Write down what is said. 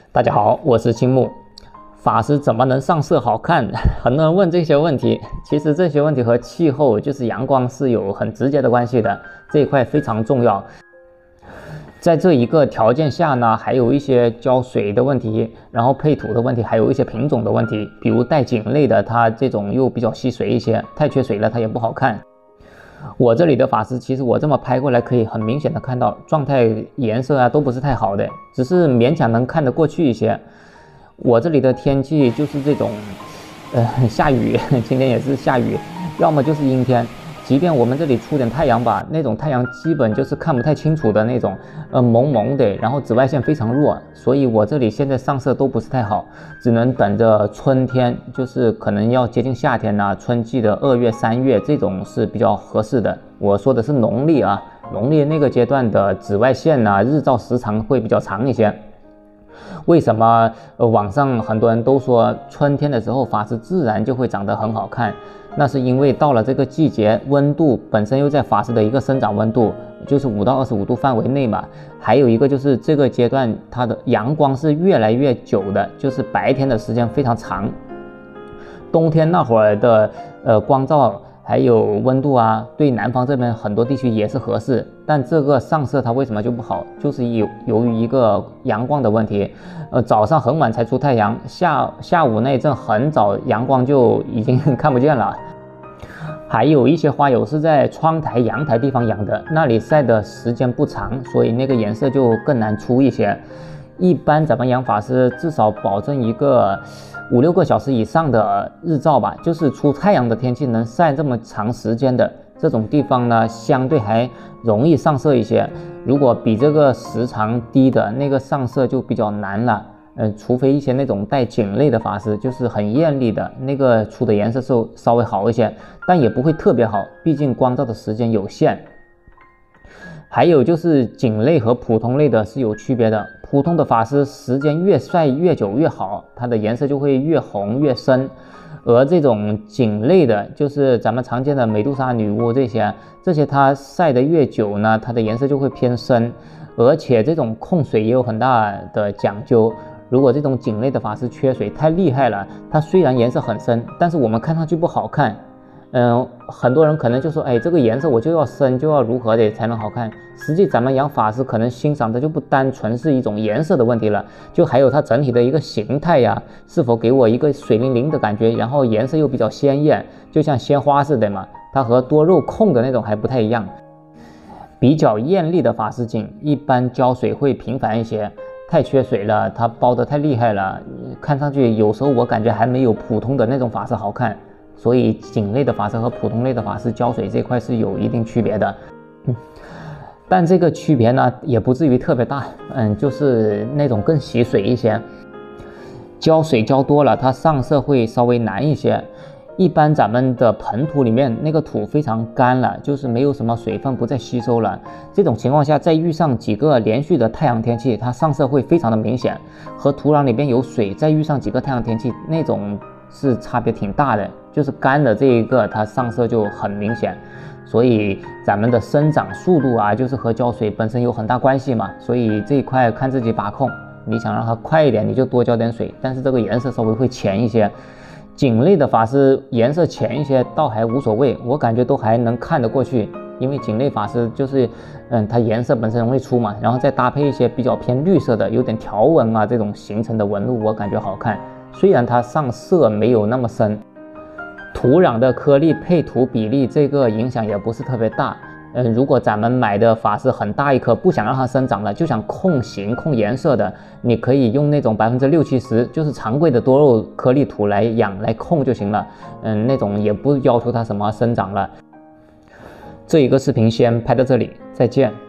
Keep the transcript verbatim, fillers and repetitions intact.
大家好，我是青木。法师怎么能上色好看？很多人问这些问题，其实这些问题和气候，就是阳光是有很直接的关系的，这一块非常重要。在这一个条件下呢，还有一些浇水的问题，然后配土的问题，还有一些品种的问题，比如带茎类的，它这种又比较吸水一些，太缺水了它也不好看。我这里的法师，其实我这么拍过来，可以很明显的看到状态、颜色啊都不是太好的，只是勉强能看得过去一些。我这里的天气就是这种，呃，下雨，今天也是下雨，要么就是阴天。即便我们这里出点太阳吧，那种太阳基本就是看不太清楚的那种，呃，蒙蒙的，然后紫外线非常弱，所以我这里现在上色都不是太好，只能等着春天，就是可能要接近夏天呐、啊，春季的二月、三月这种是比较合适的。我说的是农历啊，农历那个阶段的紫外线呐、啊，日照时长会比较长一些。为什么呃网上很多人都说春天的时候法师自然就会长得很好看？那是因为到了这个季节，温度本身又在法师的一个生长温度，就是五到二十五度范围内嘛。还有一个就是这个阶段它的阳光是越来越久的，就是白天的时间非常长。冬天那会儿的呃光照还有温度啊，对南方这边很多地区也是合适，但这个上色它为什么就不好？就是由由于一个阳光的问题，呃，早上很晚才出太阳，下下午那一阵很早阳光就已经看不见了。还有一些花友是在窗台、阳台地方养的，那里晒的时间不长，所以那个颜色就更难出一些。一般咱们养法师至少保证一个五六个小时以上的日照吧，就是出太阳的天气能晒这么长时间的这种地方呢，相对还容易上色一些。如果比这个时长低的那个上色就比较难了。呃，除非一些那种带茎类的法师，就是很艳丽的那个出的颜色是稍微好一些，但也不会特别好，毕竟光照的时间有限。还有就是茎类和普通类的是有区别的，普通的法师时间越晒越久越好，它的颜色就会越红越深，而这种茎类的，就是咱们常见的美杜莎女巫这些，这些它晒得越久呢，它的颜色就会偏深，而且这种控水也有很大的讲究。如果这种茎类的法师缺水太厉害了，它虽然颜色很深，但是我们看上去不好看。嗯、呃，很多人可能就说，哎，这个颜色我就要深，就要如何的才能好看。实际咱们养法师可能欣赏的就不单纯是一种颜色的问题了，就还有它整体的一个形态呀，是否给我一个水灵灵的感觉，然后颜色又比较鲜艳，就像鲜花似的嘛。它和多肉控的那种还不太一样。比较艳丽的法师茎一般浇水会频繁一些。太缺水了，它包得太厉害了，看上去有时候我感觉还没有普通的那种法师好看，所以茎类的法师和普通类的法师浇水这块是有一定区别的。嗯，但这个区别呢也不至于特别大，嗯，就是那种更吸水一些，浇水浇多了它上色会稍微难一些。一般咱们的盆土里面那个土非常干了，就是没有什么水分不再吸收了，这种情况下再遇上几个连续的太阳天气，它上色会非常的明显，和土壤里面有水再遇上几个太阳天气那种是差别挺大的，就是干的这一个它上色就很明显。所以咱们的生长速度啊，就是和浇水本身有很大关系嘛，所以这一块看自己把控，你想让它快一点你就多浇点水，但是这个颜色稍微会浅一些。茎类的法师颜色浅一些倒还无所谓，我感觉都还能看得过去，因为茎类法师就是嗯，它颜色本身容易出嘛，然后再搭配一些比较偏绿色的有点条纹啊这种形成的纹路，我感觉好看，虽然它上色没有那么深。土壤的颗粒配土比例这个影响也不是特别大。嗯，如果咱们买的法师很大一颗，不想让它生长了，就想控形控颜色的，你可以用那种百分之六七十，就是常规的多肉颗粒土来养来控就行了。嗯，那种也不要求它什么生长了。这一个视频先拍到这里，再见。